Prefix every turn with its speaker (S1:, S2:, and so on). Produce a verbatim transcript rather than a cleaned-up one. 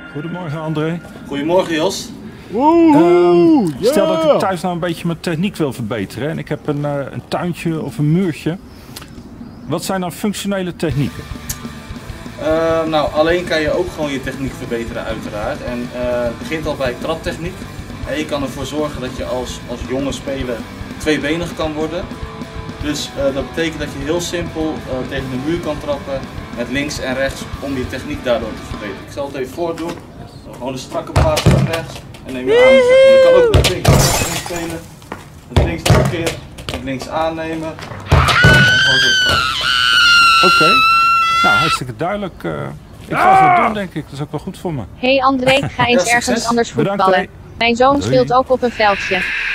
S1: Goedemorgen André.
S2: Goedemorgen Jos.
S1: Um,
S3: yeah.
S1: Stel dat ik thuis nou een beetje mijn techniek wil verbeteren en ik heb een, uh, een tuintje of een muurtje. Wat zijn dan functionele technieken?
S2: Uh, nou, alleen kan je ook gewoon je techniek verbeteren uiteraard. En uh, het begint al bij traptechniek. En je kan ervoor zorgen dat je als, als jonge speler tweebenig kan worden. Dus uh, dat betekent dat je heel simpel uh, tegen de muur kan trappen met links en rechts om je techniek daardoor te verbeteren. Ik zal het even voordoen. Zo, gewoon een strakke paas naar rechts en neem je aan. Je kan ook met links spelen. Met links nog een keer, met links aannemen. En gewoon zo strak.
S1: Oké, okay. Nou hartstikke duidelijk. Uh, ik ga het wel doen denk ik, dat is ook wel goed voor me.
S4: Hey André, ga eens ja, ergens anders voetballen.
S1: Bedankt,
S4: Mijn zoon
S1: Doei.
S4: speelt ook op een veldje.